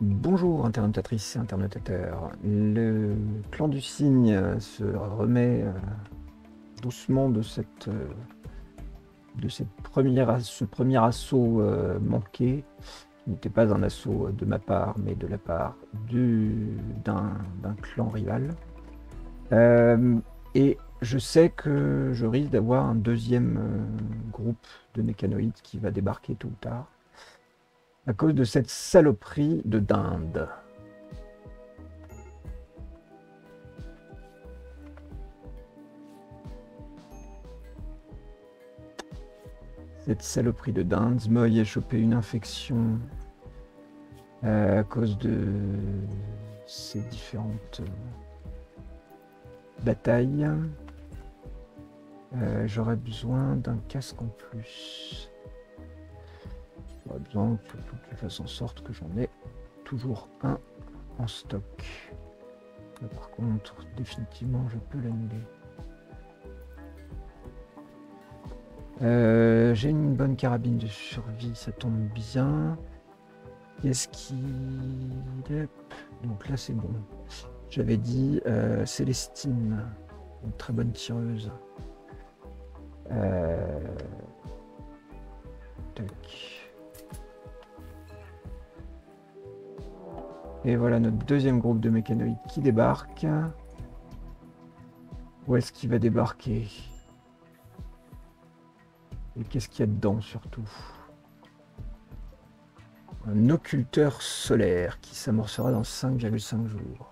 Bonjour internautatrices et internautateurs. Le clan du cygne se remet doucement de ce premier assaut manqué, qui n'était pas un assaut de ma part, mais de la part d'un clan rival. Et je sais que je risque d'avoir un deuxième groupe de mécanoïdes qui va débarquer tôt ou tard, à cause de cette saloperie de dinde. Cette saloperie de dinde, Zmoy a chopé une infection à cause de ces différentes batailles. J'aurais besoin d'un casque en plus. J'aurais besoin surtout qu'il fasse en sorte que j'en ai toujours un en stock. Là, par contre, définitivement, je peux l'annuler. J'ai une bonne carabine de survie, ça tombe bien. Qu'est-ce qui... Donc là, c'est bon. J'avais dit Célestine, une très bonne tireuse. Tac. Et voilà notre deuxième groupe de mécanoïdes qui débarque. Où est-ce qu'il va débarquer? Et qu'est-ce qu'il y a dedans surtout? Un occulteur solaire qui s'amorcera dans 5,5 jours.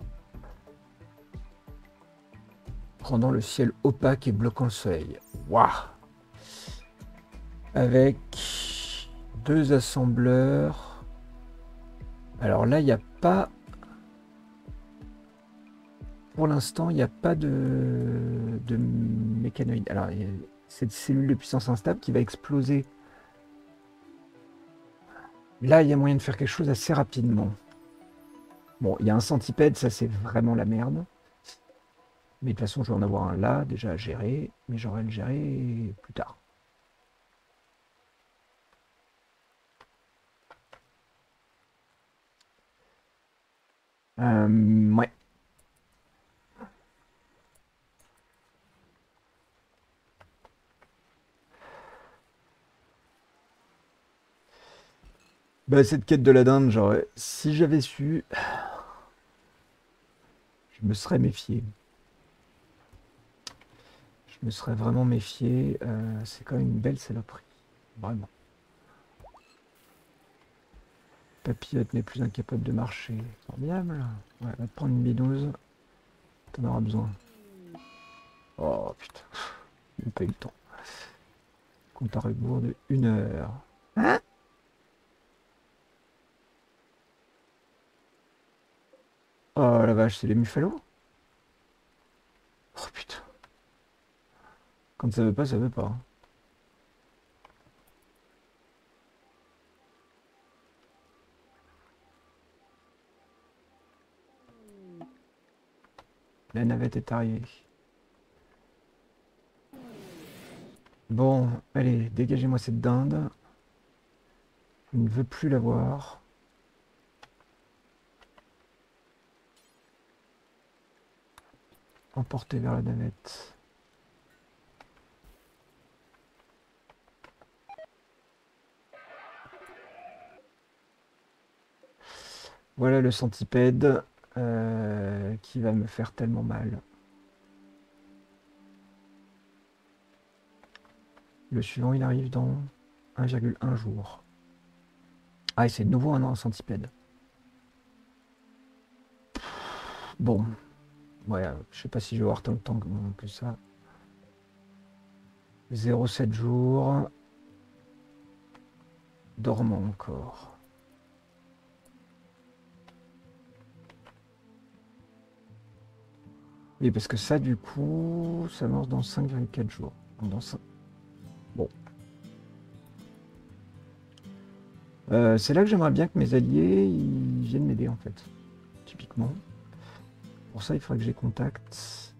Rendant le ciel opaque et bloquant le soleil. Waouh! Avec 2 assembleurs. Alors là, il n'y a pas... Pour l'instant, il n'y a pas de mécanoïde. Alors, il y a cette cellule de puissance instable qui va exploser. Là, il y a moyen de faire quelque chose assez rapidement. Bon, il y a un centipède, ça c'est vraiment la merde. Mais de toute façon, je vais en avoir un là, déjà à gérer. Mais j'aurai à le gérer plus tard. Ouais. Bah, cette quête de la dinde, j'aurais... Si j'avais su, je me serais méfié. Je me serais vraiment méfié. C'est quand même une belle saloperie. Vraiment. Papillote n'est plus incapable de marcher. Formidable. Ouais, va te prendre une bidouze. T'en auras besoin. Oh putain. J'ai pas eu le temps. Compte à rebours de 1 heure. Hein? Oh la vache, c'est les Muffalos? Oh putain. Quand ça veut pas, ça veut pas. La navette est arrivée. Bon, allez, dégagez-moi cette dinde. Je ne veux plus la voir. Emportez vers la navette. Voilà le centipède qui va me faire tellement mal. Le suivant, il arrive dans 1,1 jour. Ah, et c'est de nouveau un centipède. Bon, ouais, je sais pas si je vais avoir tant de temps que ça. 0,7 jours. Dormant encore. Oui, parce que ça, du coup, ça meurt dans 5,4 jours. Dans 5... Bon. C'est là que j'aimerais bien que mes alliés ils viennent m'aider, en fait. Typiquement. Pour ça, il faudrait que j'ai contact.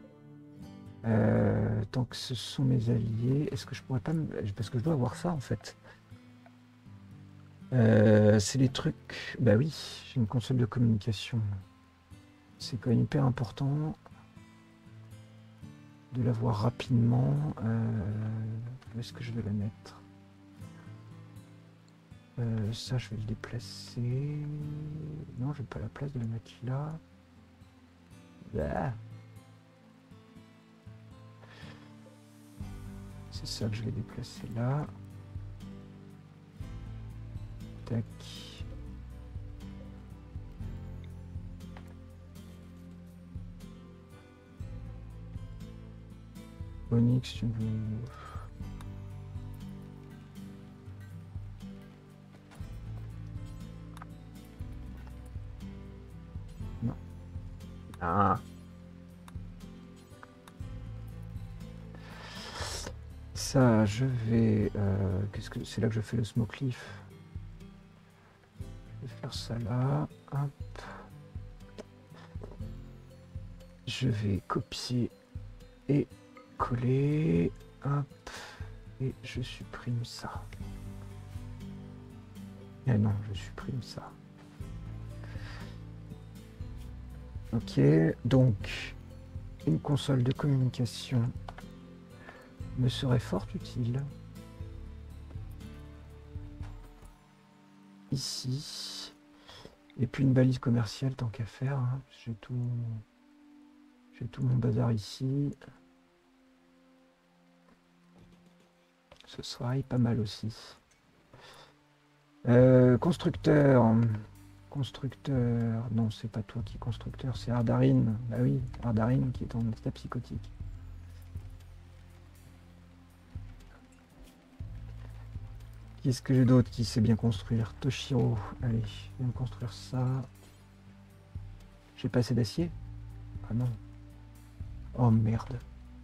Tant que ce sont mes alliés, est-ce que je pourrais pas me... Parce que je dois avoir ça, en fait. C'est les trucs... Bah oui, j'ai une console de communication. C'est quand même hyper important de l'avoir rapidement. Où est-ce que je vais la mettre? Ça, je vais le déplacer. Non, je n'ai pas la place de la mettre là. Bah. C'est ça que je vais déplacer là. Tac. Onyx, tu veux... Non. Ah. Ça, je vais... qu'est-ce que c'est là que je fais le smoke leaf? Je vais faire ça là. Hop. Je vais copier et coller. Hop. Et je supprime ça. Eh non, je supprime ça. Ok, donc une console de communication me serait fort utile. Ici. Et puis une balise commerciale tant qu'à faire. Hein. J'ai tout mon bazar ici. Ce serait pas mal aussi. Constructeur. Constructeur. Non, c'est pas toi qui est constructeur, c'est Ardarin. Bah oui, Ardarin qui est en état psychotique. Qu'est-ce que j'ai d'autre qui sait bien construire? Toshiro. Allez, viens me construire ça. J'ai pas assez d'acier? Ah non. Oh merde.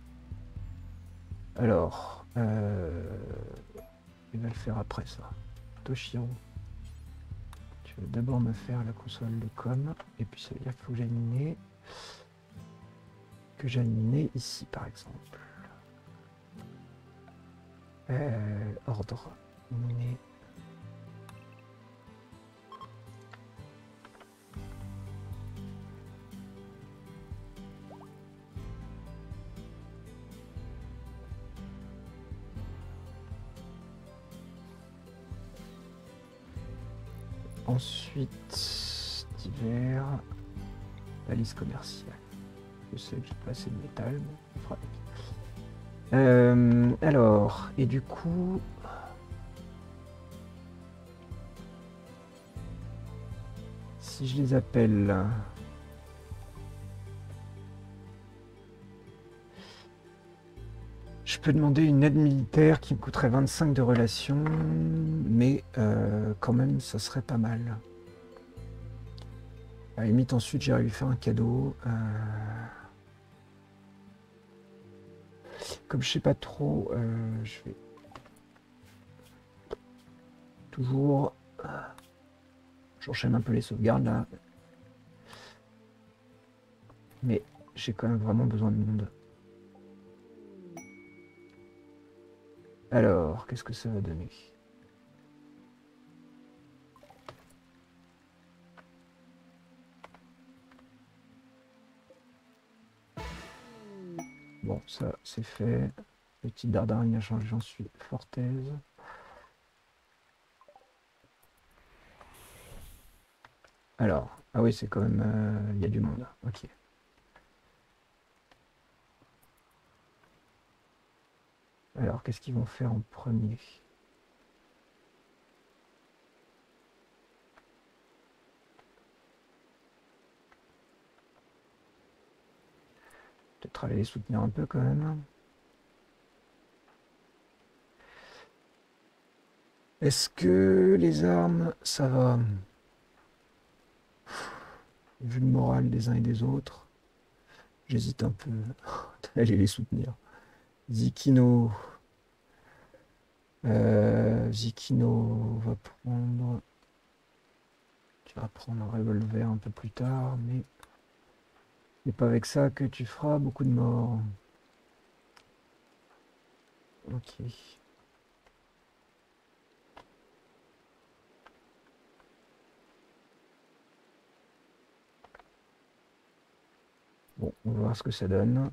Alors, il va le faire après ça. Toshiro. Tu vas d'abord me faire la console de com. Et puis ça veut dire qu'il faut que j'aille miner. Que j'aille miner ici par exemple. Ordre. Miner. Ensuite, divers, balise commerciale. Je sais que j'ai pas assez de métal, mais on fera avec. Alors, et du coup, si je les appelle, je peux demander une aide militaire qui me coûterait 25 de relation, mais quand même, ça serait pas mal. À la limite, ensuite, j'irai lui faire un cadeau. Comme je sais pas trop, je vais toujours... J'enchaîne un peu les sauvegardes là. Mais j'ai quand même vraiment besoin de monde. Alors, qu'est-ce que ça va donner? Bon, ça c'est fait. Le petit dardin il a changé, j'en suis fort aise. Alors, ah oui, c'est quand même... il y a du monde. Ok. Alors, qu'est-ce qu'ils vont faire en premier? Peut-être aller les soutenir un peu quand même. Est-ce que les armes, ça va? Vu le moral des uns et des autres, j'hésite un peu d'aller les soutenir. Zikino. Zikino va prendre... Tu vas prendre un revolver un peu plus tard, mais... C'est pas avec ça que tu feras beaucoup de morts. Ok. Bon, on va voir ce que ça donne.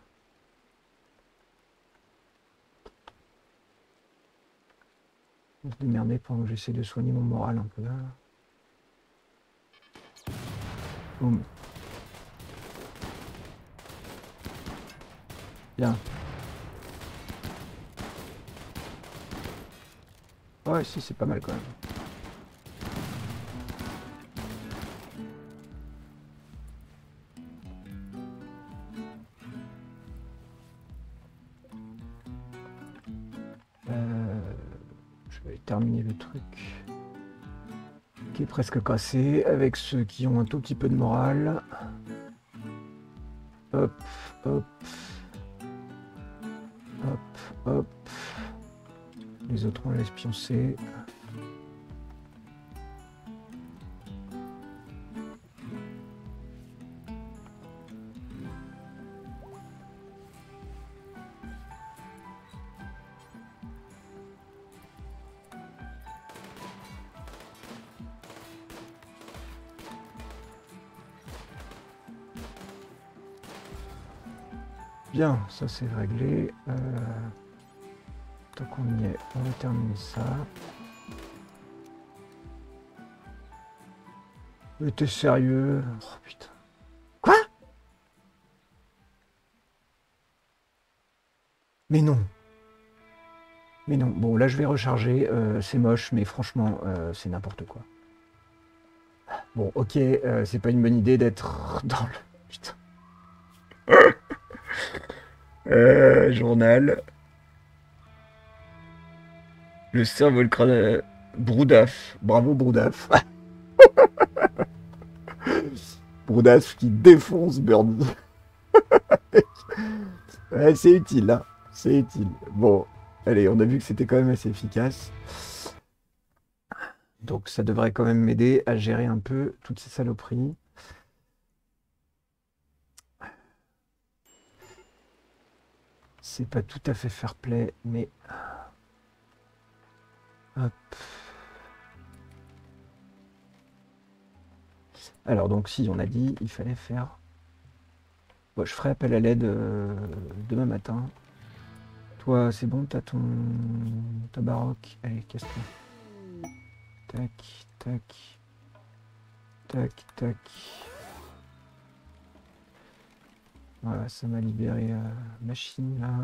On va se démerder pendant que j'essaie de soigner mon moral un peu là. Boum. Bien. Ouais, si, c'est pas mal quand même. Je vais terminer le truc qui est presque cassé avec ceux qui ont un tout petit peu de morale. Hop, hop, hop, hop. Les autres, on laisse pioncer. Bien, ça c'est réglé. Tant qu'on y est, on va terminer ça. Mais t'es sérieux? Oh putain. Quoi? Mais non. Mais non. Bon, là je vais recharger. C'est moche, mais franchement, c'est n'importe quoi. Bon, ok, c'est pas une bonne idée d'être dans le... Putain. Journal. Le cerveau, le crâne. Broudaf. Bravo, Broudaf. Broudaf qui défonce Birdie. Ouais, c'est utile, hein. C'est utile. Bon, allez, on a vu que c'était quand même assez efficace. Donc ça devrait quand même m'aider à gérer un peu toutes ces saloperies. C'est pas tout à fait fair play, mais... Hop. Alors donc si, on a dit, il fallait faire... Bon, je ferai appel à l'aide demain matin. Toi, c'est bon, t'as ta baroque. Allez, casse-toi. Tac, tac. Tac, tac. Voilà, ça m'a libéré machine là.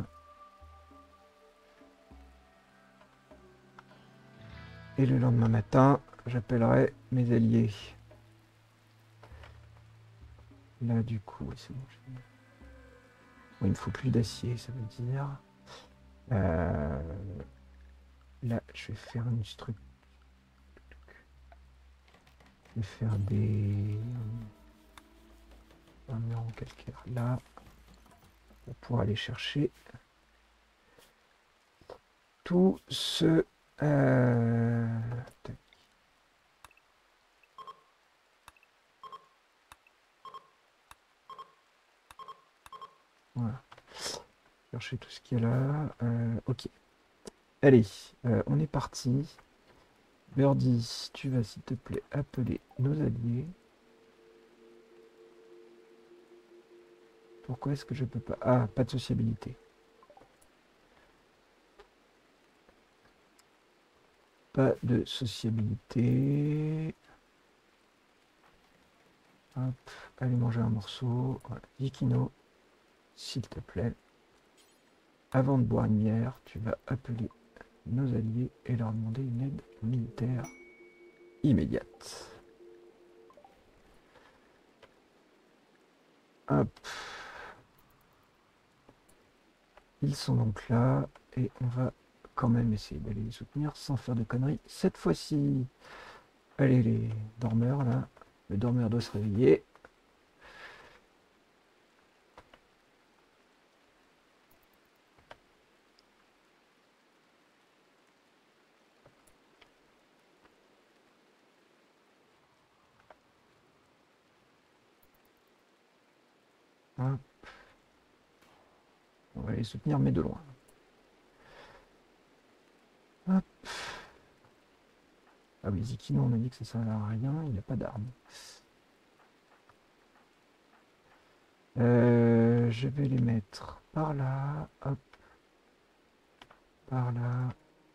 Et le lendemain matin, j'appellerai mes alliés. Là, du coup, c'est bon. Bon, il me faut plus d'acier, ça veut dire. Là, je vais faire une structure. Je vais faire des... un mur en calcaire là. Pour pouvoir aller chercher tout ce... tac. Voilà. Chercher tout ce qu'il y a là. Ok. Allez, on est parti. Birdie, tu vas s'il te plaît appeler nos alliés. Pourquoi est-ce que je peux pas... Ah, pas de sociabilité. Pas de sociabilité. Hop, allez manger un morceau. Voilà. Yukino, s'il te plaît. Avant de boire une bière, tu vas appeler nos alliés et leur demander une aide militaire immédiate. Hop. Ils sont donc là et on va quand même essayer d'aller les soutenir sans faire de conneries cette fois-ci. Allez les dormeurs là, le dormeur doit se réveiller. Hop. On va les soutenir mais de loin. Hop. Ah oui, Zikino, on a dit que ça ne servait à rien, il n'a pas d'arme. Je vais les mettre par là, hop, par là.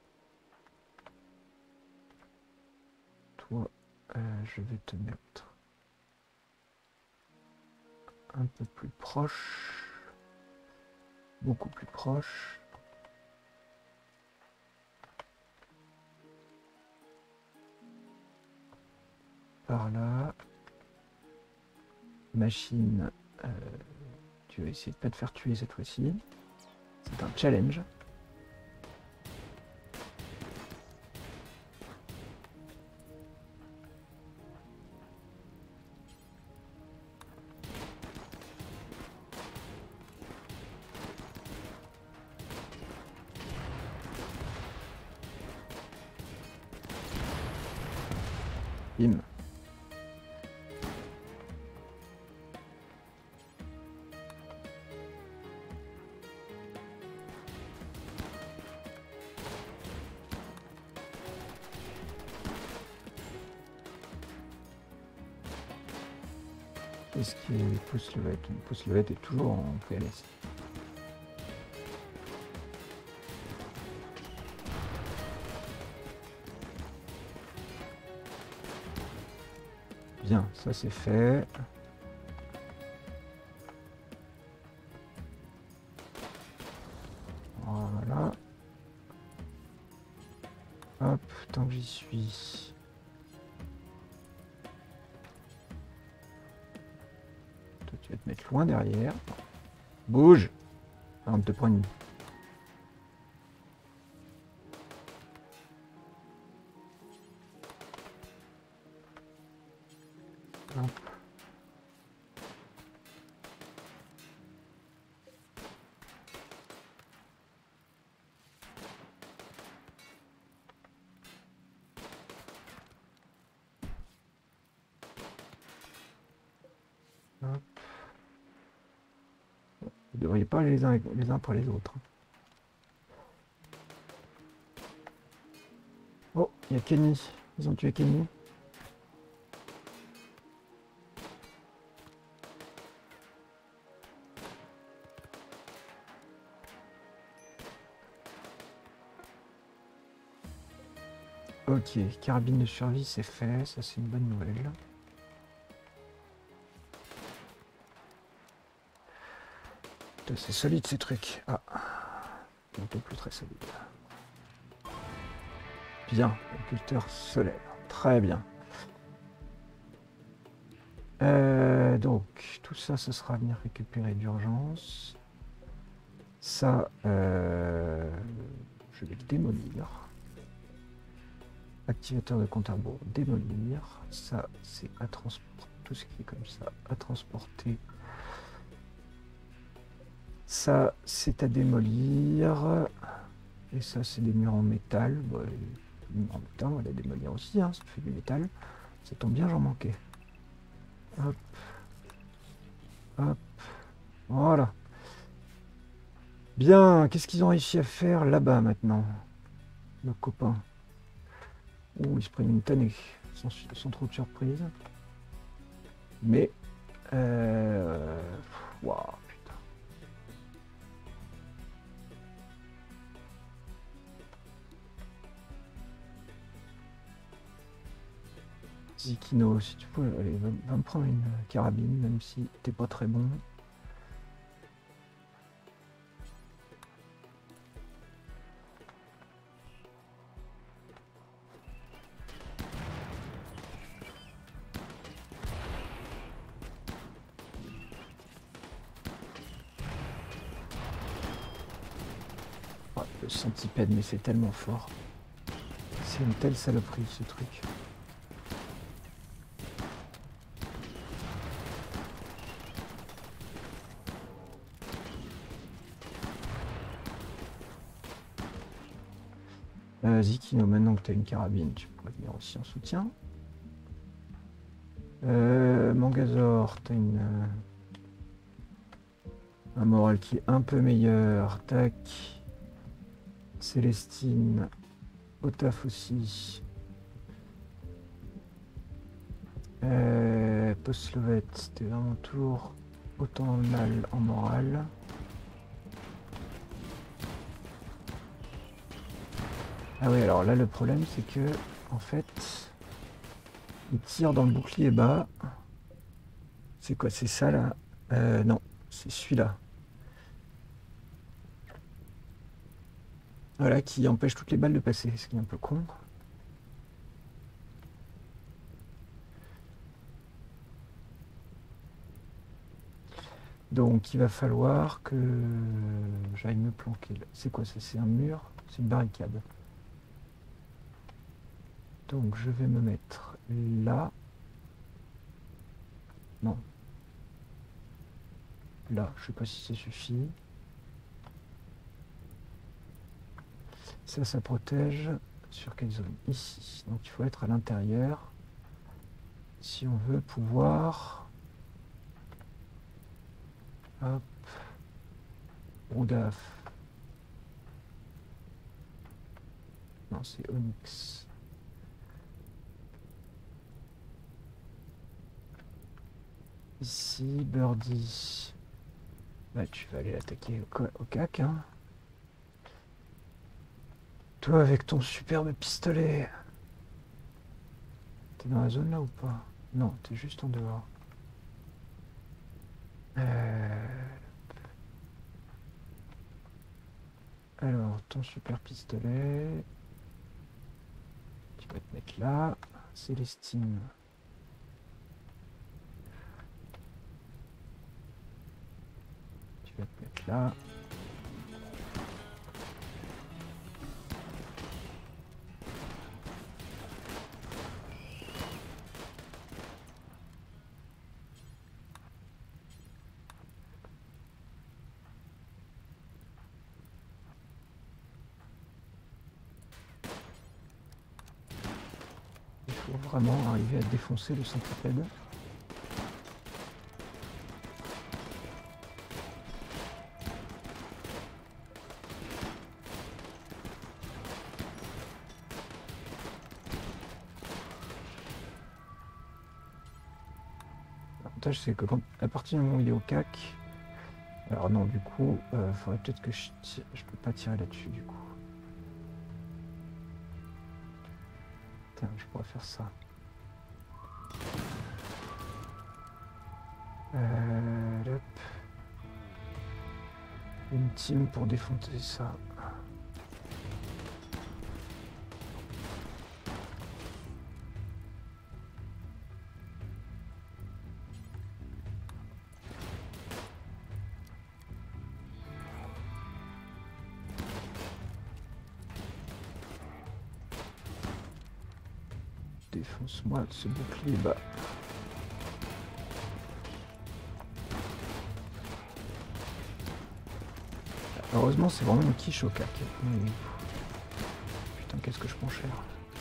Toi, je vais te mettre un peu plus proche, beaucoup plus proche. Par là. Machine, tu vas essayer de pas te faire tuer cette fois-ci. C'est un challenge. Bim. Qu'est-ce qui est pouce levette? Pouce levette est toujours en PLS. Bien, ça c'est fait. Voilà. Hop, tant que j'y suis. Toi, tu vas te mettre loin derrière. Bouge! Avant de te prendre une... Hop. Hop. Vous ne devriez pas aller les uns pour les autres. Oh, il y a Kenny. Ils ont tué Kenny. Ok, carabine de survie, c'est fait. Ça, c'est une bonne nouvelle. C'est solide ces trucs. Ah, un peu plus très solide. Bien, occulteur solaire. Très bien. Donc, tout ça, ce sera à venir récupérer d'urgence. Ça, je vais le démolir. Activateur de compte à rebours, démolir. Ça, c'est à transporter. Tout ce qui est comme ça, à transporter. Ça, c'est à démolir. Et ça, c'est des murs en métal. Bon, les murs en métal, on va les démolir aussi, hein, ça fait du métal. Ça tombe bien, j'en manquais. Hop. Hop. Voilà. Bien, qu'est-ce qu'ils ont réussi à faire là-bas maintenant, nos copains? Oh, ils se prennent une tannée, sans trop de surprise. Mais... Waouh, putain. Zikino, si tu peux, allez, va me prendre une carabine, même si t'es pas très bon. Oh, le centipède, mais c'est tellement fort. C'est une telle saloperie, ce truc. Zikino, maintenant que tu as une carabine, tu pourrais venir aussi en soutien. Mangazor, tu as un moral qui est un peu meilleur. Tac. Célestine, au taf aussi. Post-Slovette, c'était vraiment toujours autant dans le mal en morale. Ah oui, alors là le problème c'est que en fait il tire dans le bouclier bas. C'est quoi? C'est ça là? Non, c'est celui-là. Voilà, qui empêche toutes les balles de passer, ce qui est un peu con. Donc il va falloir que j'aille me planquer là. C'est quoi ça? C'est un mur? C'est une barricade. Donc je vais me mettre là. Non. Là, je sais pas si ça suffit. Ça protège sur quelle zone? Ici. Donc il faut être à l'intérieur. Si on veut pouvoir... Hop. Broudaf. Non, c'est Onyx. Ici, Birdie. Bah, tu vas aller l'attaquer au cac, hein. Toi, avec ton superbe pistolet. T'es dans la zone là ou pas? Non, t'es juste en dehors. Alors, ton super pistolet. Tu vas te mettre là. Célestine. Tu vas te mettre là. Il faut vraiment arriver à défoncer le centipède. L'avantage c'est que quand, à partir du moment où il est au cac, alors non du coup, faudrait peut-être que je peux pas tirer là-dessus du coup. Tiens, je pourrais faire ça. Hop. Une team pour défoncer ça. Défonce-moi ce bouclier bas. Heureusement, c'est vraiment une quiche au cac. Putain, qu'est-ce que je prends cher.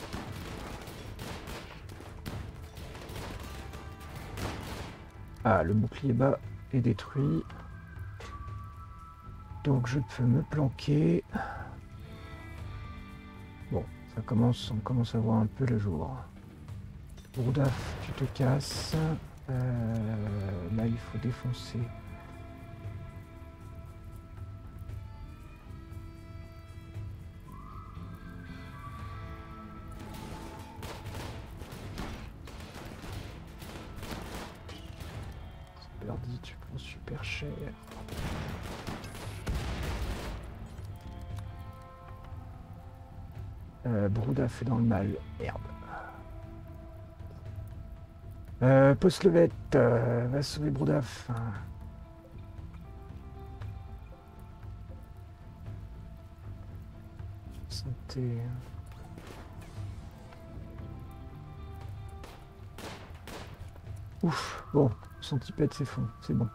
Ah, le bouclier bas est détruit. Donc je peux me planquer. Bon, on commence à voir un peu le jour. Broudaf, tu te casses. Là, il faut défoncer. Birdie, tu prends super cher. Broudaf est dans le mal. Merde. Poste-levette, va sauver Broudaf. Santé. Ouf, bon, centipède c'est fond, c'est bon.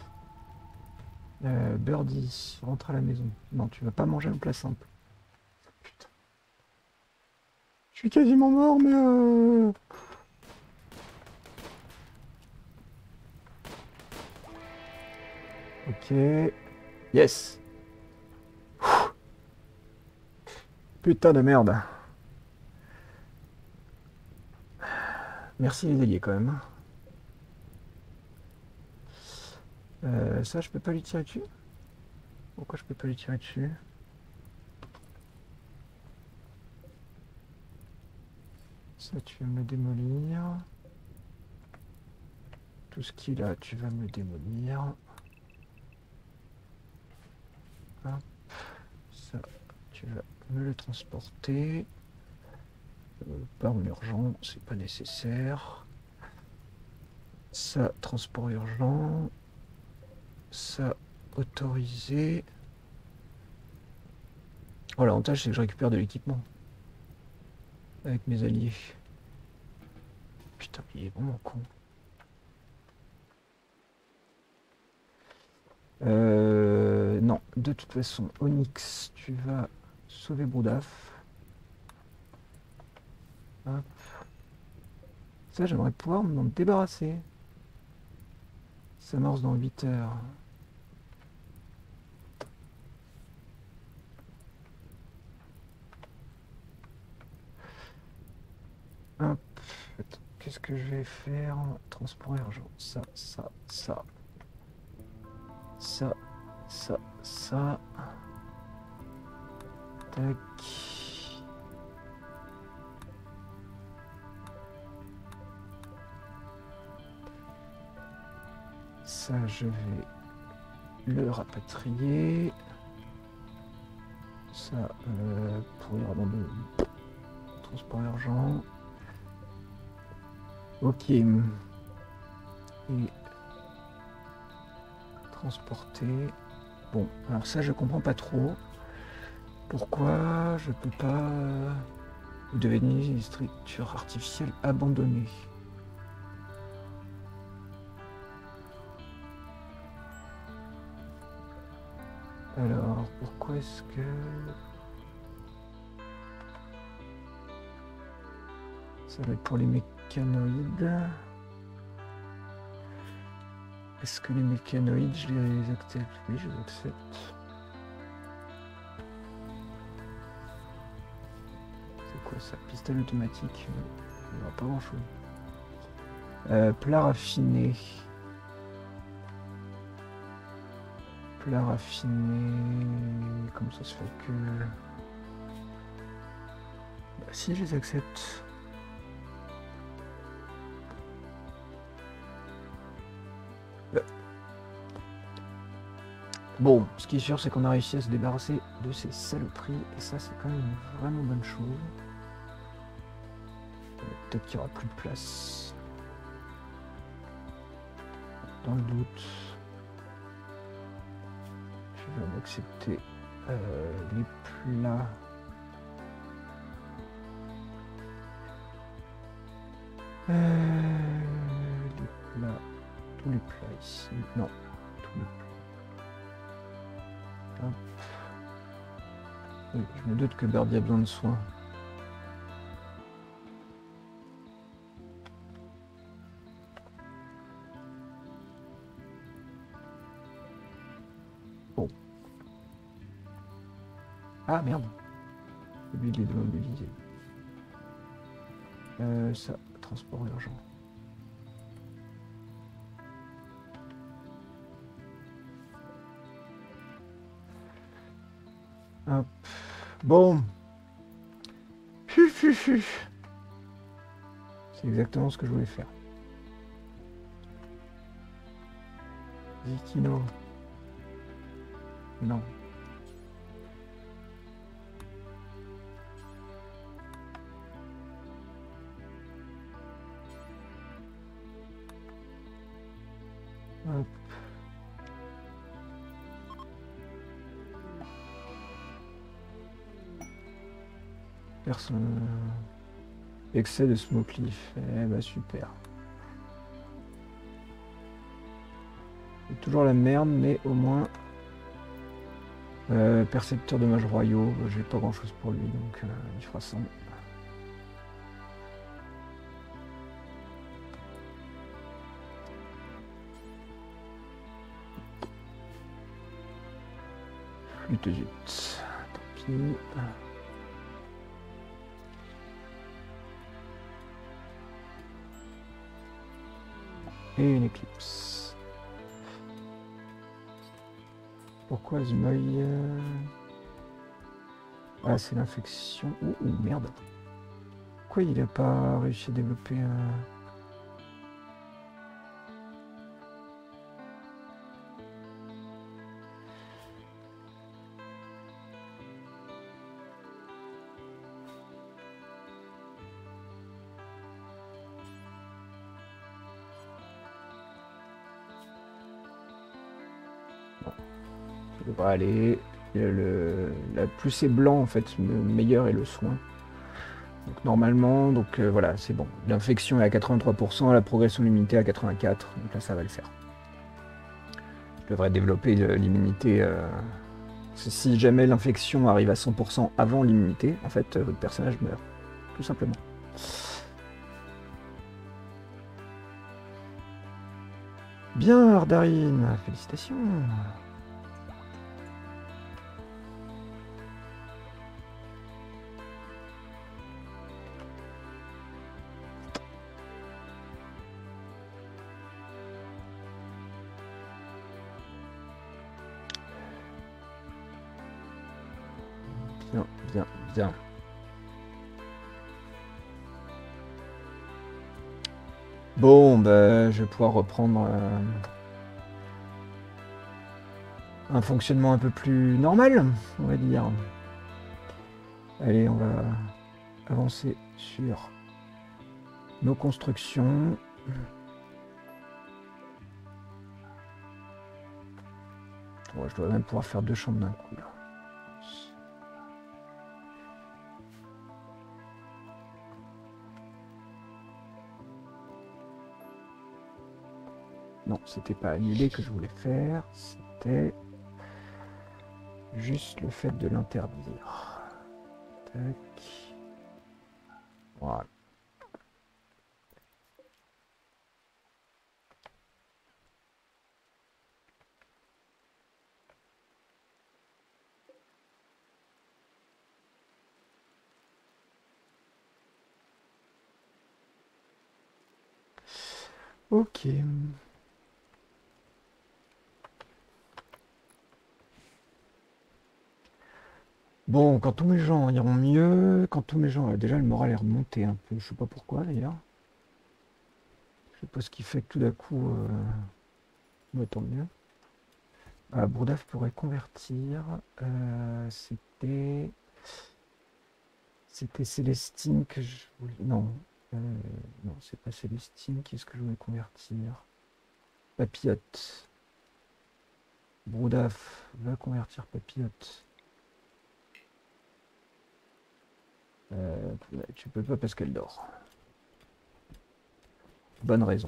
Birdie, rentre à la maison. Non, tu vas pas manger un plat simple. Putain. Je suis quasiment mort, mais... Ok. Yes. Putain de merde. Merci les alliés quand même. Ça, je peux pas lui tirer dessus. Pourquoi je peux pas lui tirer dessus? Ça, tu vas me le démolir. Tout ce qu'il a, tu vas me le démolir. Hop. Ça, tu vas me le transporter. Pas en urgent, c'est pas nécessaire. Ça, transport urgent. Ça, autorisé. Oh, l'avantage, c'est que je récupère de l'équipement. Avec mes alliés. Putain, il est vraiment con. Non, de toute façon, Onyx, tu vas sauver Broudaf. Hop. Ça, j'aimerais pouvoir m'en débarrasser. Ça marche dans 8 heures. Hop. Qu'est-ce que je vais faire? Transport urgent. Ça. Ça. Tac. Ça, je vais le rapatrier. Ça, pour y abandonner. Transport urgent. Ok. Et transporter. Bon, alors ça, je comprends pas trop. Pourquoi je peux pas devenir une structure artificielle abandonnée? Alors, pourquoi est-ce que... Ça va être pour les mécanoïdes. Est-ce que les mécanoïdes, je les accepte? Oui, je les accepte. C'est quoi ça? Pistolet automatique? Il n'y aura pas grand-chose. Plat raffiné. Plat raffiné... Comme ça se fait que... Bah, si, je les accepte. Bon, ce qui est sûr, c'est qu'on a réussi à se débarrasser de ces saloperies, et ça, c'est quand même une vraiment bonne chose. Peut-être qu'il n'y aura plus de place. Dans le doute, je vais accepter les plats. Tous les plats ici. Non, tous les plats. Oui, je me doute que Birdie a besoin de soins. Bon. Ah merde. Lui, il est démobilisé. Ça, transport urgent. Hop. Bon. C'est exactement ce que je voulais faire. Zikino. Non. Hop. Personne. Excès de smoke leaf. Eh bah super. C'est toujours la merde, mais au moins. Percepteur de mages royaux, j'ai pas grand chose pour lui, donc il fera ça. Flûte zut. Tant pis. Et une éclipse. pourquoi Zmoy... Ah, c'est l'infection. Oh, merde. Pourquoi il n'a pas réussi à développer un... Ça devrait aller. Plus c'est blanc, en fait, le meilleur est le soin. Donc normalement, voilà, c'est bon. L'infection est à 83%, la progression de l'immunité à 84%. Donc là, ça va le faire. Je devrais développer l'immunité. Si jamais l'infection arrive à 100% avant l'immunité, en fait, votre personnage meurt. Tout simplement. Bien, Ardarine, félicitations. Bien. Bon, bah, je vais pouvoir reprendre un fonctionnement un peu plus normal, on va dire. Allez, on va avancer sur nos constructions. Ouais, je dois même pouvoir faire 2 chambres d'un coup, là. Non, c'était pas annuler que je voulais faire, c'était juste le fait de l'interdire. Tac. Voilà. Ok. Bon, quand tous mes gens iront mieux, quand tous mes gens... déjà, le moral est remonté un peu. Je sais pas pourquoi, d'ailleurs. Je sais pas ce qui fait que tout d'un coup... Ouais, tant mieux. Broudaf pourrait convertir. C'était Célestine que je voulais... Non. Non, c'est pas Célestine. Qu'est-ce que je voulais convertir? Papillote. Broudaf va convertir Papillote. Tu peux pas parce qu'elle dort. Bonne raison.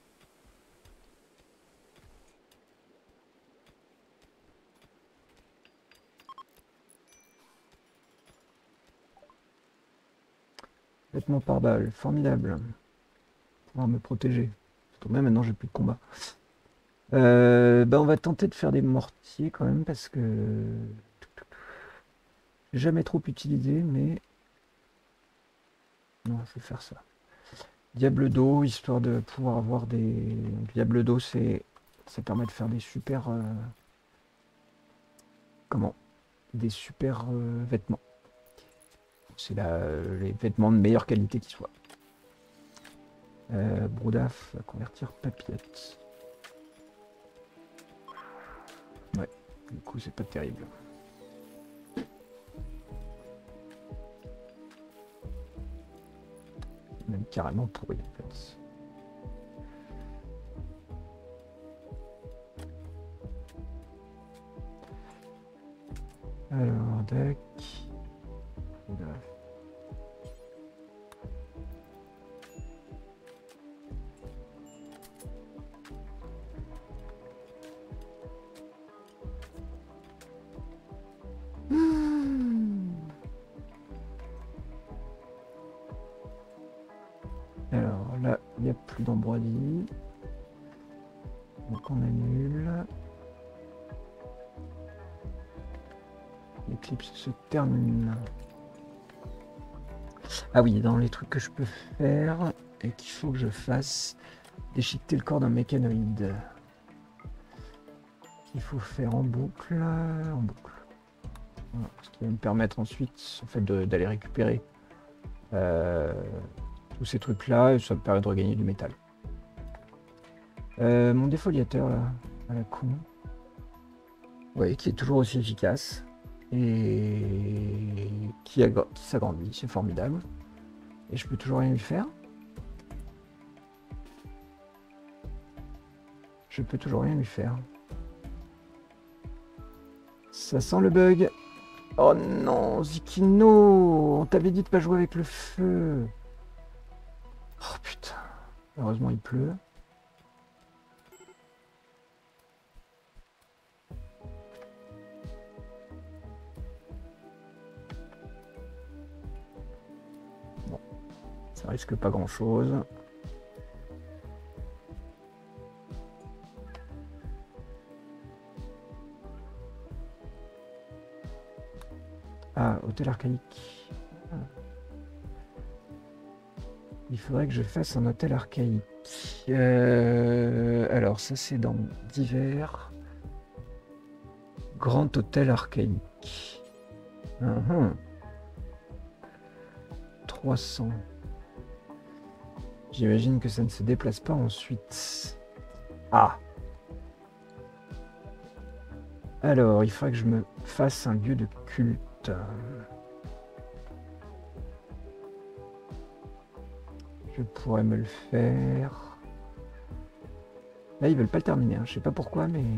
Vêtements par balle, formidable. Pouvoir me protéger. Surtout même maintenant j'ai plus de combat. On va tenter de faire des mortiers quand même parce que jamais trop utilisé, mais non, je vais faire ça. Diable d'eau, histoire de pouvoir avoir des... Diable d'eau, ça permet de faire des super... Des super vêtements. C'est les vêtements de meilleure qualité qui soient. Broudaf va convertir Papillote. Ouais, du coup c'est pas terrible. Même carrément pourri en fait. Alors, deck. Alors là, il n'y a plus d'embroiderie. Donc on annule. L'éclipse se termine. Ah oui, dans les trucs que je peux faire et qu'il faut que je fasse, déchiqueter le corps d'un mécanoïde. qu'il faut faire en boucle. En boucle. Voilà, ce qui va me permettre ensuite en fait, d'aller récupérer tous ces trucs-là, et ça me permet de regagner du métal. Mon défoliateur, là, à la con. Oui, qui est toujours aussi efficace. Et qui s'agrandit, c'est formidable. Et je peux toujours rien lui faire. Je peux toujours rien lui faire. Ça sent le bug. Oh non, Zikino, on t'avait dit de pas jouer avec le feu. Oh putain. Heureusement il pleut. Bon, ça risque pas grand chose. Ah, hôtel archaïque. Il faudrait que je fasse un hôtel archaïque. Alors, ça c'est dans divers. Grand hôtel archaïque. 300. J'imagine que ça ne se déplace pas ensuite. Ah. Alors, il faudrait que je me fasse un lieu de culte. Je pourrais me le faire. Là, ils veulent pas le terminer. Hein. Je sais pas pourquoi, mais...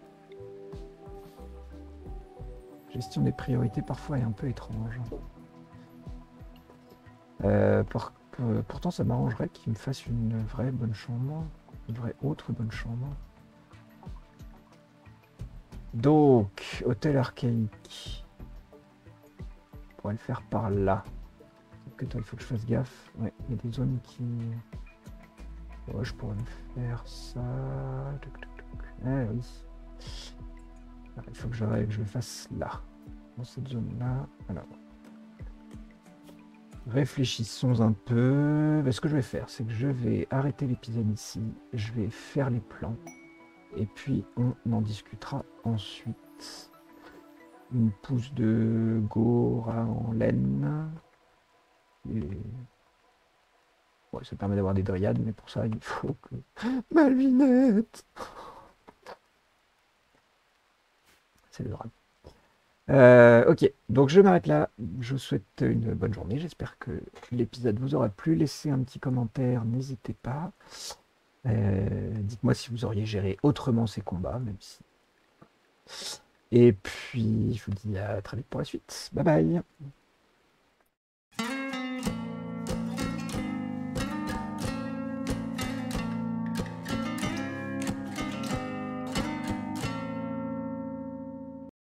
Gestion des priorités, parfois, est un peu étrange. Pourtant, ça m'arrangerait qu'ils me fassent une vraie bonne chambre. Une vraie autre bonne chambre. Donc, hôtel archaïque. On pourrait le faire par là. Que toi, il faut que je fasse gaffe. Ouais, il y a des zones qui... Ouais, je pourrais me faire ça. Ah oui. Alors, il faut que je le fasse là. Dans cette zone-là. Alors. Réfléchissons un peu. Ce que je vais faire, c'est que je vais arrêter l'épisode ici. Je vais faire les plans. Et puis, on en discutera ensuite. Une pousse de Gora en laine. Et... Ouais, ça permet d'avoir des dryades, mais pour ça, il faut que... Malvinette. C'est le drame. Ok, donc je m'arrête là. Je vous souhaite une bonne journée. J'espère que l'épisode vous aura plu. Laissez un petit commentaire, n'hésitez pas. Dites-moi si vous auriez géré autrement ces combats, même si... Et puis, je vous dis à très vite pour la suite. Bye bye.